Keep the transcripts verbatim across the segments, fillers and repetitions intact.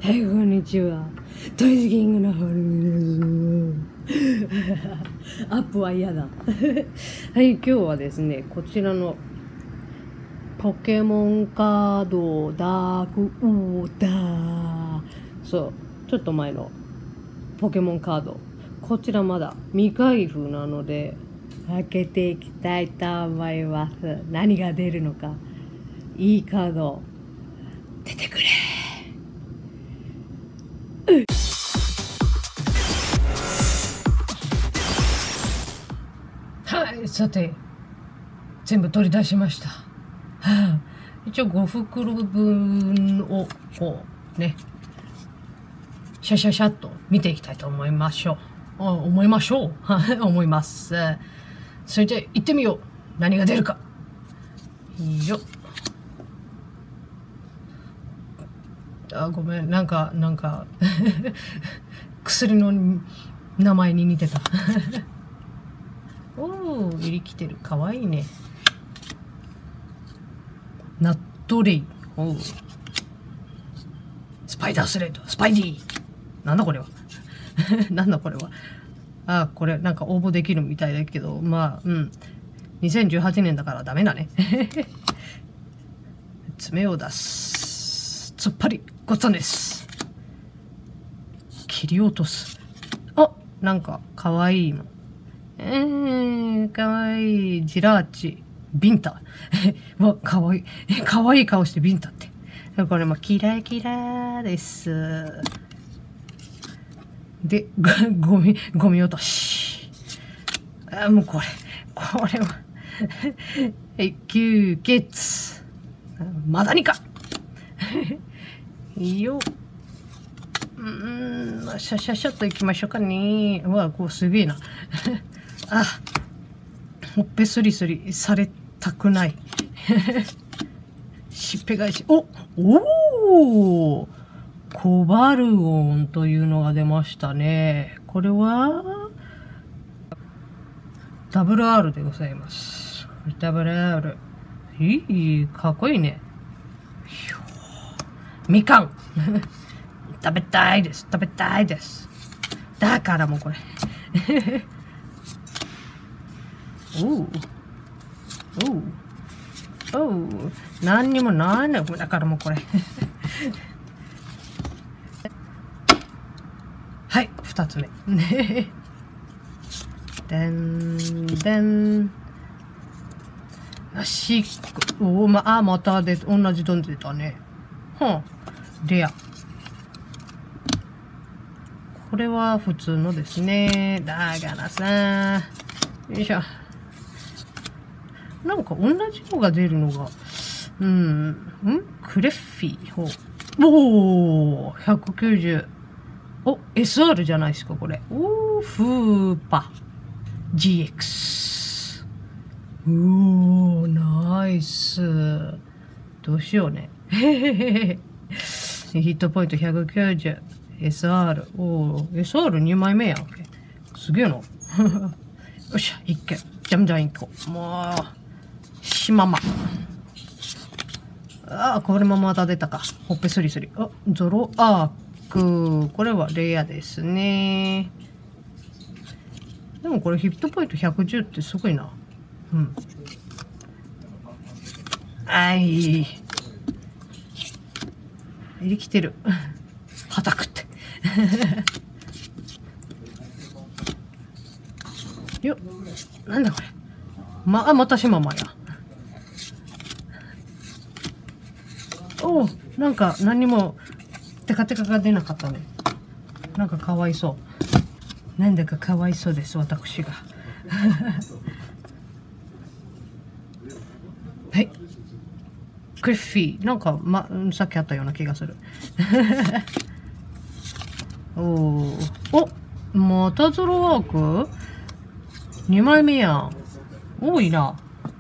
はい、こんにちは。トイズキングのホルミです。アップは嫌だ。はい、今日はですね、こちらのポケモンカードダークウォーター。そう、ちょっと前のポケモンカード。こちらまだ未開封なので、開けていきたいと思います。何が出るのか。いいカード、出てくれ。はい、さて、全部取り出しました。はあ、一応ご袋分をこうね、シャシャシャっと見ていきたいと思いましょう。あ思いましょう。はい、思います。それで行ってみよう。何が出るか。よっ。あ、ごめん、なんか、なんか、薬の名前に似てた。おー、入りきてる。かわいいね。ナットレイ。おー。スパイダースレッド。スパイディー。なんだこれは。なんだこれは。あ、これなんか応募できるみたいだけど、まあ、うん。にせんじゅうはちねんだからダメだね。爪を出す。突っ張り。ごっつんです。切り落とす。あ、なんかかわいいの。えー、かわいい。ジラーチ。ビンタ。わ、かわいい。え、かわいい顔してビンタって。これもキラキラです。で、ゴミ、ゴミ落とし。あ、もうこれ、これは。吸血。マダニか。いいよ。うーん、シャシャシャっといきましょうかね。うわ、こうすげえな。あ、ほっぺすりすりされたくない。しっぺ返し。おおーコバルゴンというのが出ましたね。これは、ダブル R でございます。ダブル R。いい、かっこいいね。みかん。食べたいです。食べたいです。だからもうこれ。おう。おう。おう。何にもないね。だからもうこれ。はい、二つ目。でん、でん。なし、おま、あ、またで、同じドン出たね。はん、レア。これは普通のですね。だからさ、よいしょ。なんか同じのが出るのが、うん、んクレッフィー。ほう。おー、ひゃくきゅうじゅう。お、エスアール じゃないですか、これ。おー、フーパ。ジーエックス。おー、ナイス。どうしようね。ヒットポイントひゃくきゅうじゅう。エスアール。おー、エスアールに 枚目やんけ。すげえな。よっしゃ、いっけん。じゃんじゃんいこう。もう、しまま。ああ、これもまた出たか。ほっぺすりすり。あ、ゾロアーク。これはレアですね。でもこれヒットポイントひゃくじゅうってすごいな。うん。はい。入りきてる。はたくって。よっ。なんだこれ。まあ、またしままや。おお、なんか何もテカテカが出なかったね。なんかかわいそう。なんだかかわいそうです、私が。はい。クリッフィー。なんか、ま、さっきあったような気がする。おお。おまたゾロワーク ?に 枚目やん。多いな。は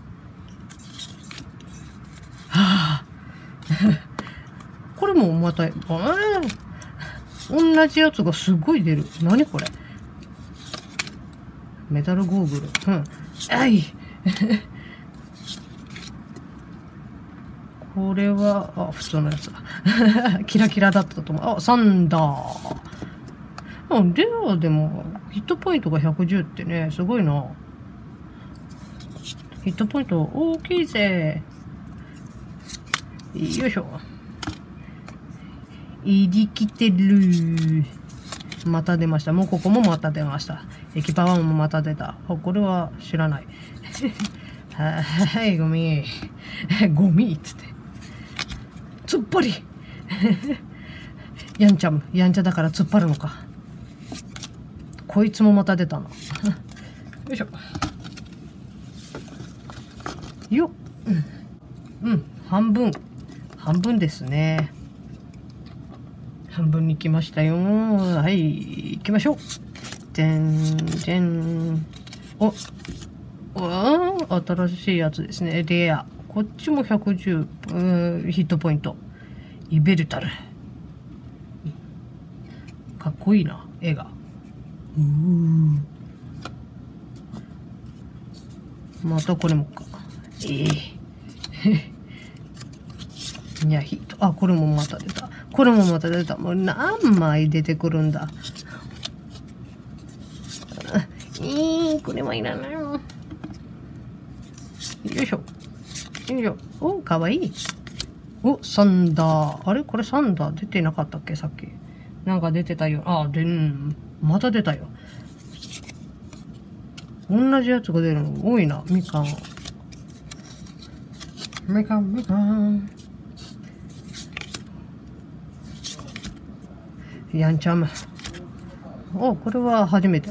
あ。これもまた、えー、同じやつがすごい出る。何これ。メタルゴーグル。うん。あい。 これは、あ、普通のやつだ。キラキラだったと思う。あ、サンダー。あ、レアでも、ヒットポイントがひゃくじゅうってね、すごいな。ヒットポイント大きいぜ。よいしょ。入りきてる。また出ました。もうここもまた出ました。エキパワーもまた出た。あ、これは知らない。はい、ゴミ。ゴミっつって。突っ張り。やんちゃむ。やんちゃだから突っ張るのか。こいつもまた出たな。よいしょ。よっ。うん。うん。半分。半分ですね。半分に来ましたよ。はい。行きましょう。でん、でん。お。お新しいやつですね。レア。こっちもひゃくじゅう、うーヒットポイント。イベルタル。かっこいいな、絵が。うーまたこれもか。ええいや、ヒット。あ、これもまた出た。これもまた出た。もう何枚出てくるんだ。えー、これはいらない。よいしょ。よいしょ。お、かわいい。お、サンダー。あれこれサンダー出てなかったっけさっき。なんか出てたよ。あ、でん。また出たよ。同じやつが出るの多いな。みかん。みかん、みかん。やんちゃむ。お、これは初めて。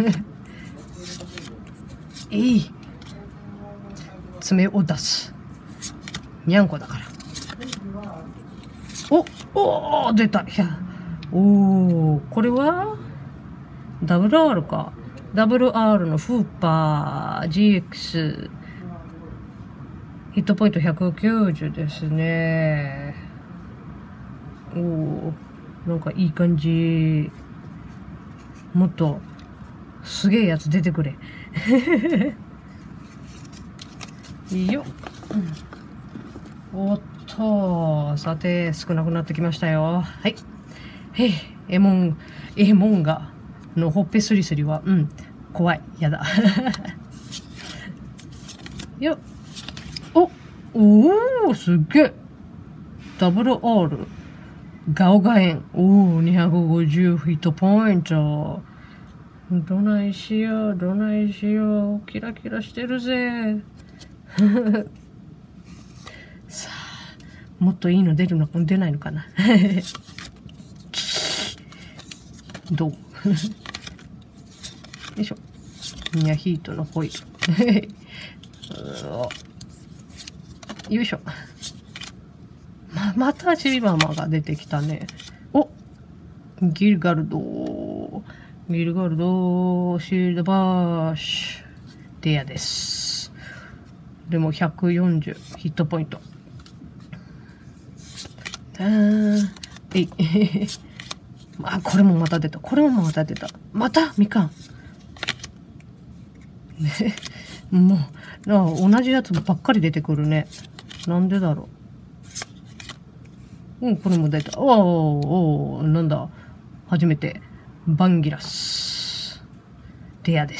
えい。爪を出す。にゃんこだから。お、おー、出た。いや、おー、これは ダブルアール か。ダブルアール のフーパー ジーエックス。ヒットポイントひゃくきゅうじゅうですね。おー、なんかいい感じ。もっと、すげえやつ出てくれ。いいよ。うん、おっと、さて、少なくなってきましたよ。はい。へい、エモン、エモンガのほっぺすりすりは、うん、怖い。やだ。よっ。お、おー、すっげえ。ダブル R。ガオガエン。おー、にひゃくごじゅうヒットポイント。どないしよう、どないしよう。キラキラしてるぜ。さあ、もっといいの出るの、出ないのかな。どうよいしょ。ニャヒートのホイール。よいしょ。ま、またシルバーマンが出てきたね。お、ギルガルド。ギルガルド、シールドバーシュ。レアです。でもひゃくよんじゅうヒットポイント。だーん。えい。あ、これもまた出た。これもまた出た。またみかん。ね、もう、同じやつばっかり出てくるね。なんでだろう。うん、これも出た。おー、おー、なんだ。初めて。バンギラス。レアです。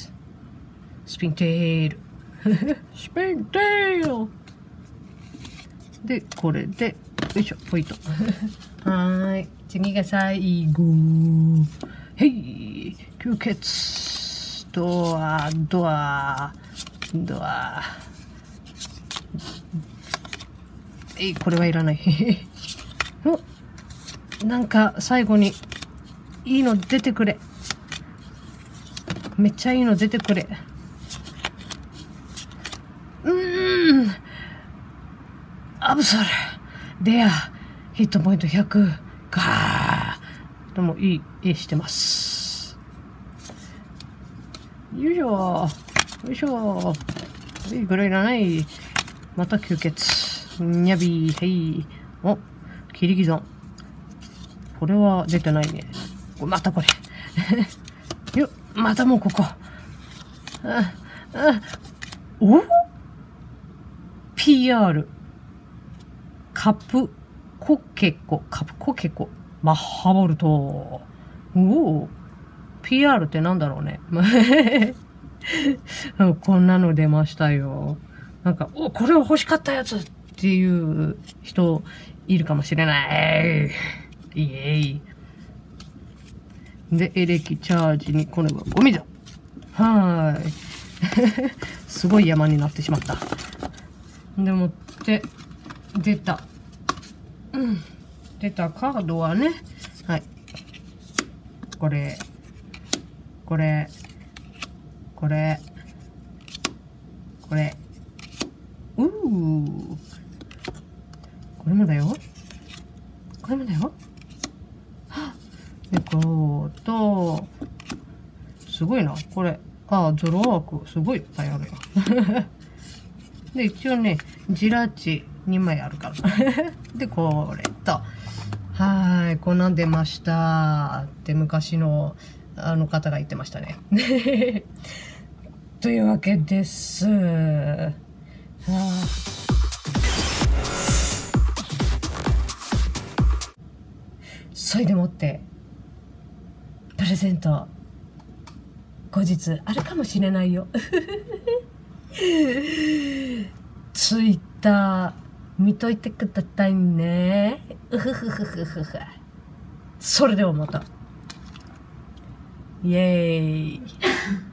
スピンテール。スピンテールで、これで、よいしょ、ポイント。はーい。次が最後。へい。吸血。ドア、ドア、ドア。えい、これはいらない。お、なんか最後にいいの出てくれ。めっちゃいいの出てくれ。うーん。アブソル。レア。ヒットポイントひゃく。かー。でもいい絵してます。よいしょ。よいしょ。いいぐらいいらない。また吸血。にゃびー。はい。お、切り刻ん。これは出てないね。またこれ。よっ、またもうここ。あ、あ、お ?ピーアール。 カプコケコ、カプコケコ、マッハボルト。おお、ピーアール ってなんだろうね。こんなの出ましたよ。なんか、お、これは欲しかったやつっていう人いるかもしれない。イエイ。で、エレキチャージに、これはゴミだ。はーい。すごい山になってしまった。でもって、出た。うん。出たカードはね、はい。これ、これ、これ、これ、うー。これもだよ。これもだよ。はっ。で、こうと、すごいな。これ、ああ、ゾロワーク、すごいいっぱいあるよ。で、一応ね、ジラチにまいあるから。で、これと、はーい、こんなん出ましたって昔のあの方が言ってましたね。というわけです。はあ、それでもって、プレゼント、後日あるかもしれないよ。ツイッター見といてくださいね。うふふふふふふ。それではまた。イエーイ。